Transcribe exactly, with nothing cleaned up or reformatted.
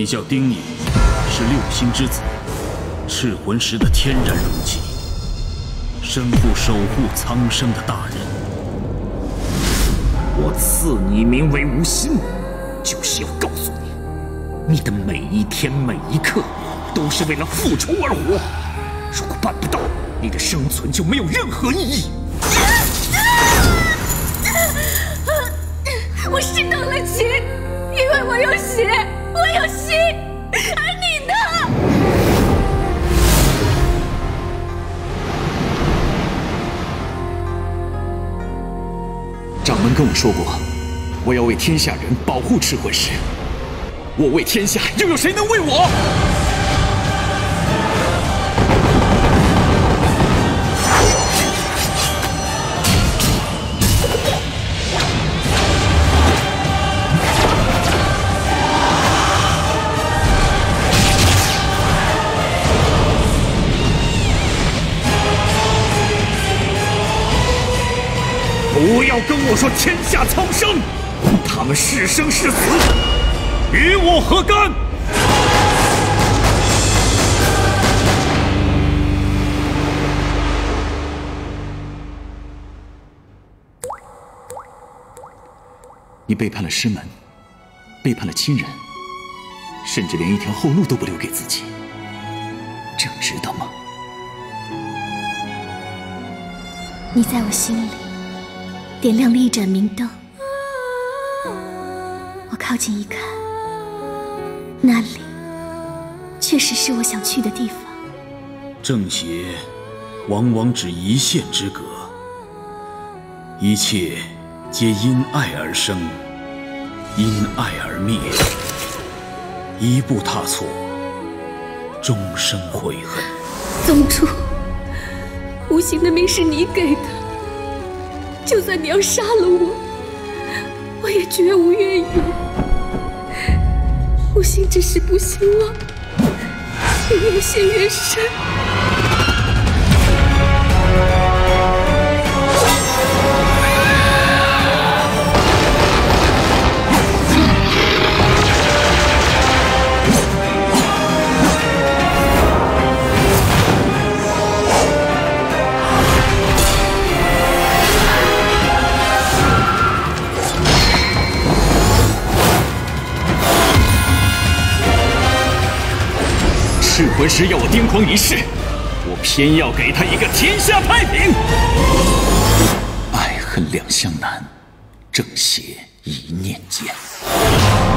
你叫丁宁，是六星之子，赤魂石的天然容器，身负守护苍生的大任。 我赐你名为无心，就是要告诉你，你的每一天每一刻都是为了复仇而活。如果办不到，你的生存就没有任何意义。 我是动了情，因为我有血，我有心，而你呢？ 掌门跟我说过，我要为天下人保护赤魂石。我为天下，又有谁能为我？不要跟我说天下苍生，他们是生是死，与我何干？你背叛了师门，背叛了亲人，甚至连一条后路都不留给自己，这样值得吗？ 你在我心里点亮了一盏明灯，我靠近一看，那里确实是我想去的地方。 正邪往往只一线之隔，一切皆因爱而生，因爱而灭。一步踏错，终生悔恨。 宗主，无形的命是你给的，就算你要杀了我，我也绝无怨言。无心之事不兴旺，请越陷越深。 赤魂石要我癫狂一世，我偏要给他一个天下太平。爱恨两相难，正邪一念间。